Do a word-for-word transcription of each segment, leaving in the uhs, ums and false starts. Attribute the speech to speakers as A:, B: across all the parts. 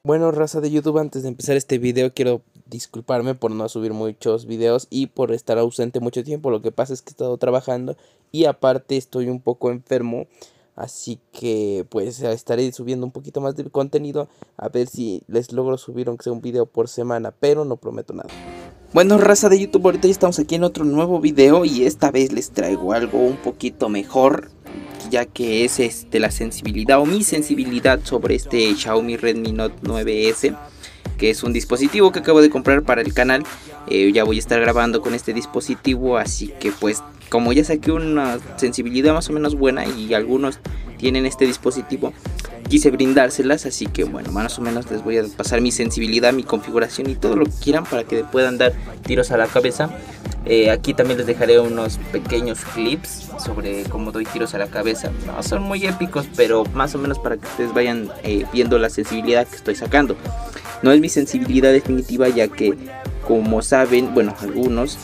A: Bueno, raza de YouTube, antes de empezar este video quiero disculparme por no subir muchos videos y por estar ausente mucho tiempo. Lo que pasa es que he estado trabajando y aparte estoy un poco enfermo, así que pues estaré subiendo un poquito más de contenido, a ver si les logro subir aunque sea un video por semana, pero no prometo nada. Bueno, raza de YouTube, ahorita ya estamos aquí en otro nuevo video y esta vez les traigo algo un poquito mejor, ya que es este la sensibilidad o mi sensibilidad sobre este Xiaomi Redmi Note nueve S, que es un dispositivo que acabo de comprar para el canal. Eh, ya voy a estar grabando con este dispositivo, así que pues como ya saqué una sensibilidad más o menos buena y algunos tienen este dispositivo, quise brindárselas, así que bueno, más o menos les voy a pasar mi sensibilidad, mi configuración y todo lo que quieran para que puedan dar tiros a la cabeza. Eh, aquí también les dejaré unos pequeños clips sobre cómo doy tiros a la cabeza. No son muy épicos, pero más o menos para que ustedes vayan eh, viendo la sensibilidad que estoy sacando. No es mi sensibilidad definitiva, ya que como saben, bueno, algunos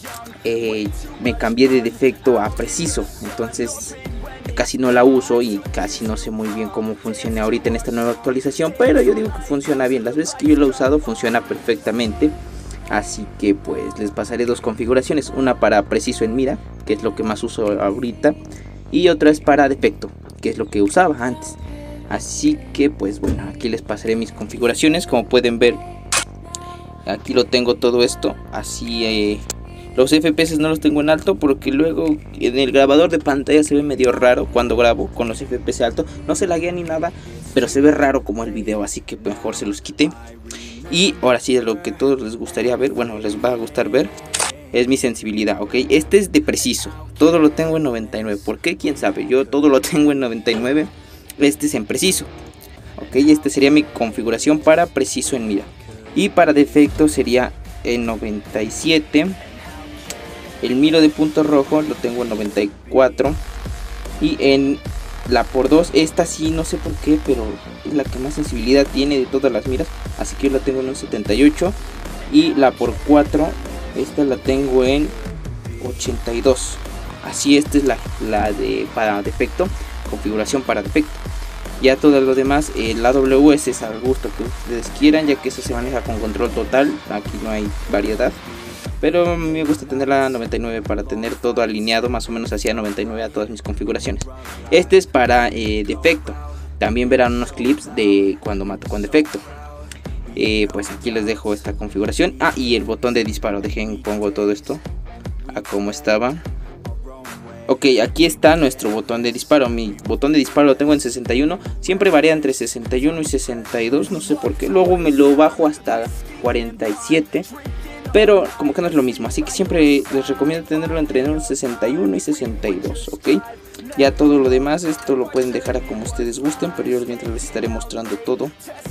A: eh, me cambié de defecto a preciso, entonces casi no la uso y casi no sé muy bien cómo funciona ahorita en esta nueva actualización, pero yo digo que funciona bien. Las veces que yo lo he usado funciona perfectamente. Así que pues les pasaré dos configuraciones, una para preciso en mira, que es lo que más uso ahorita, y otra es para defecto, que es lo que usaba antes. Así que pues bueno, aquí les pasaré mis configuraciones. Como pueden ver, aquí lo tengo todo esto, así eh, los F P S no los tengo en alto porque luego en el grabador de pantalla se ve medio raro cuando grabo con los F P S alto. No se laguea ni nada, pero se ve raro como el video, así que mejor se los quité. Y ahora sí, lo que a todos les gustaría ver, bueno, les va a gustar ver, es mi sensibilidad, ¿ok? Este es de preciso, todo lo tengo en noventa y nueve. ¿Por qué? ¿Quién sabe? Yo todo lo tengo en noventa y nueve, este es en preciso, ¿ok? Esta sería mi configuración para preciso en mira. Y para defecto sería en noventa y siete. El miro de punto rojo lo tengo en noventa y cuatro. Y en la por dos, esta sí, no sé por qué, pero es la que más sensibilidad tiene de todas las miras, así que yo la tengo en un setenta y ocho. Y la por cuatro, esta la tengo en ochenta y dos. Así, esta es la, la de para defecto, configuración para defecto. Ya todo lo demás, eh, la W S es al gusto que ustedes quieran, ya que eso se maneja con control total, aquí no hay variedad. Pero a mí me gusta tener la noventa y nueve para tener todo alineado, más o menos hacia noventa y nueve a todas mis configuraciones. Este es para eh, defecto. También verán unos clips de cuando mato con defecto. Eh, pues aquí les dejo esta configuración. Ah, y el botón de disparo. Dejen, pongo todo esto a como estaba. Ok, aquí está nuestro botón de disparo. Mi botón de disparo lo tengo en sesenta y uno. Siempre varía entre sesenta y uno y sesenta y dos. No sé por qué. Luego me lo bajo hasta cuarenta y siete. Pero como que no es lo mismo, así que siempre les recomiendo tenerlo entre sesenta y uno y sesenta y dos, ¿ok? Ya todo lo demás, esto lo pueden dejar a como ustedes gusten, pero yo mientras les estaré mostrando todo.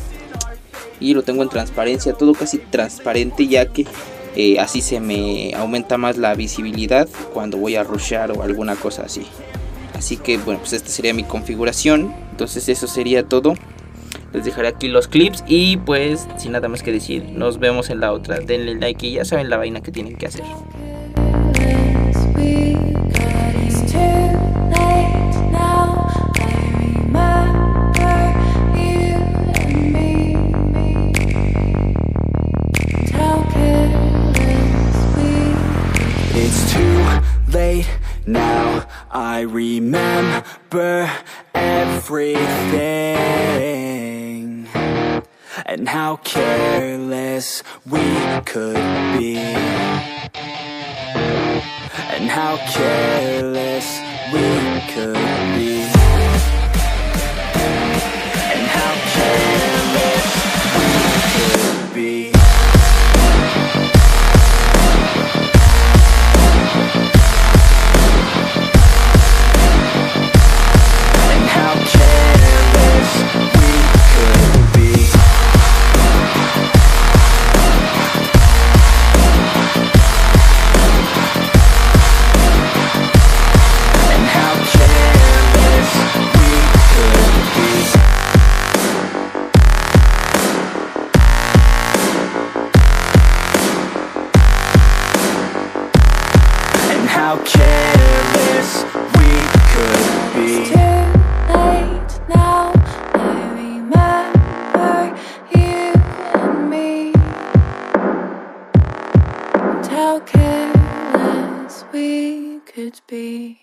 A: Y lo tengo en transparencia, todo casi transparente, ya que eh, así se me aumenta más la visibilidad cuando voy a rushear o alguna cosa así. Así que bueno, pues esta sería mi configuración, entonces eso sería todo. Les dejaré aquí los clips y pues sin nada más que decir, nos vemos en la otra. Denle like y ya saben la vaina que tienen que hacer.
B: It's too late now, I remember everything, and how careless we could be, and how careless we could be, and how careless we could be. How careless we could be. It's too late now, I remember you. we could be.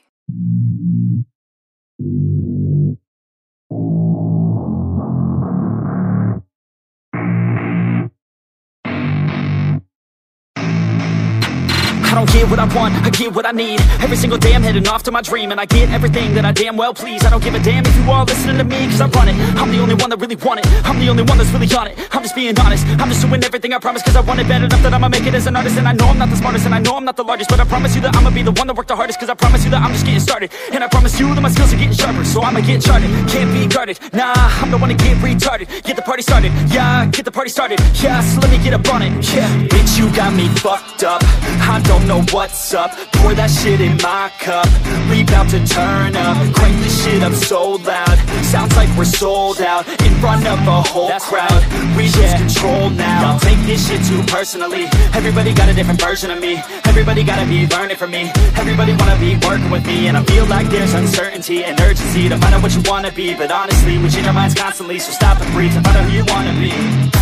C: I don't get what I want, I get what I need. Every single day I'm heading off to my dream, and I get everything that I damn well please. I don't give a damn if you all listening to me, cause I run it. I'm the only one that really want it, I'm the only one that's really on it. I'm just being honest, I'm just doing everything I promise, cause I want it bad enough that I'ma make it as an artist. And I know I'm not the smartest, and I know I'm not the largest, but I promise you that I'ma be the one that worked the hardest. Cause I promise you that I'm just getting started, and I promise you that my skills are getting sharper. So I'ma get charted, can't be guarded. Nah, I'm the one to get retarded. Get the party started, yeah, get the party started. Yeah, so let me get up on it, yeah. Bitch, you got me fucked up, I don't know what's up. Pour that shit in my cup, we bout to turn up. Crank this shit up so loud, sounds like we're sold out. In front of a whole That's crowd, right. we yeah. lose control now. Don't take this shit too personally, everybody got a different version of me. Everybody gotta be learning from me, everybody wanna be working with me. And I feel like there's uncertainty and urgency to find out what you wanna be. But honestly, we change our minds constantly, so stop and breathe and find out who you wanna be.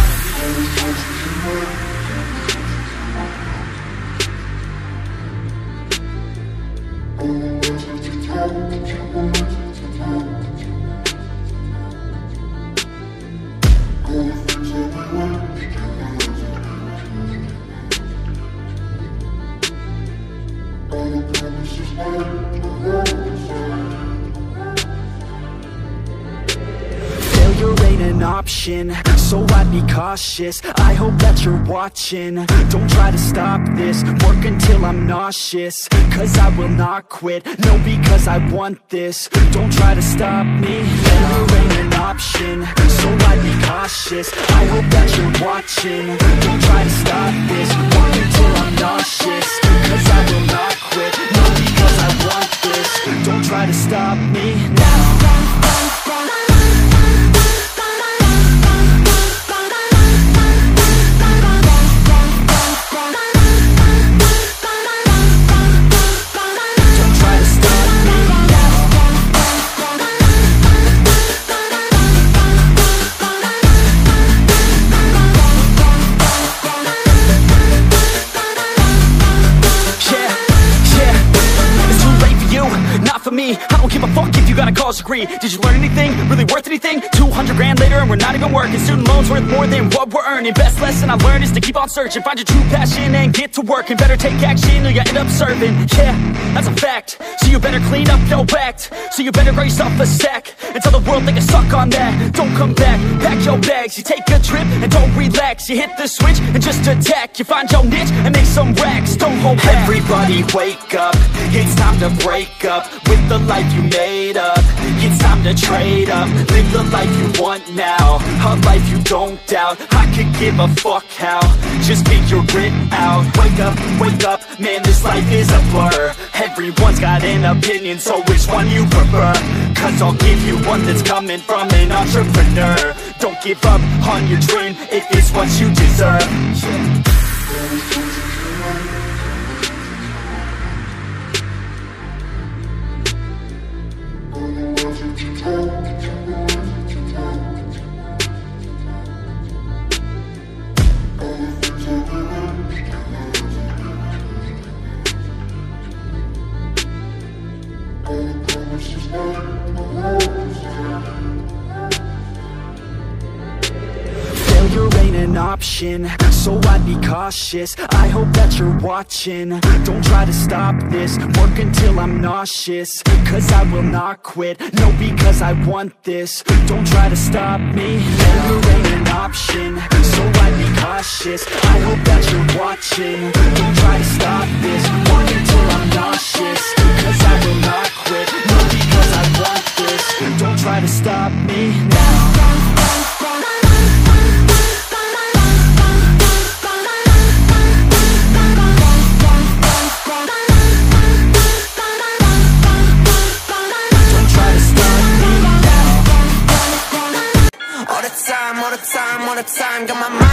C: Failure ain't an option, so I'd be cautious. I hope that you're watching, don't try to stop this. Work until I'm nauseous, cause I will not quit. No, because I want this, don't try to stop me. Failure ain't an option, so I'd be cautious. I hope that you're watching, don't try to stop this. Work until I'm nauseous, cause I will not quit. No, because I want this, don't try to stop me now. I don't give a fuck if you got a college degree. Did you learn anything? Really worth anything? two hundred grand later and we're not even working. Student loans worth more than what we're earning. Best lesson I learned is to keep on searching. Find your true passion and get to work. And better take action or you end up serving. Yeah, that's a fact. So you better clean up your act. So you better grow yourself a sack and tell the world they can suck on that. Don't come back, pack your bags. You take a trip and don't relax. You hit the switch and just attack. You find your niche and make some racks. Don't hold back. Everybody wake up, it's time to break up with the life you made up. It's time to trade up, live the life you want now, a life you don't doubt. I could give a fuck how, just figure it out. Wake up, wake up, man, this life is a blur. Everyone's got an opinion, so which one you prefer? Cause I'll give you one that's coming from an entrepreneur. Don't give up on your dream if it's what you deserve. Failure ain't an option, so I'd be cautious. I hope that you're watching, don't try to stop this. Work until I'm nauseous, cause I will not quit. No, because I want this, don't try to stop me. Failure ain't an option, so I'd be cautious. I hope that you're watching, don't try to stop this. Work until I'm nauseous, cause I will not quit. No, because I want this, don't try to stop me now.
B: All the time, all the time, got my mind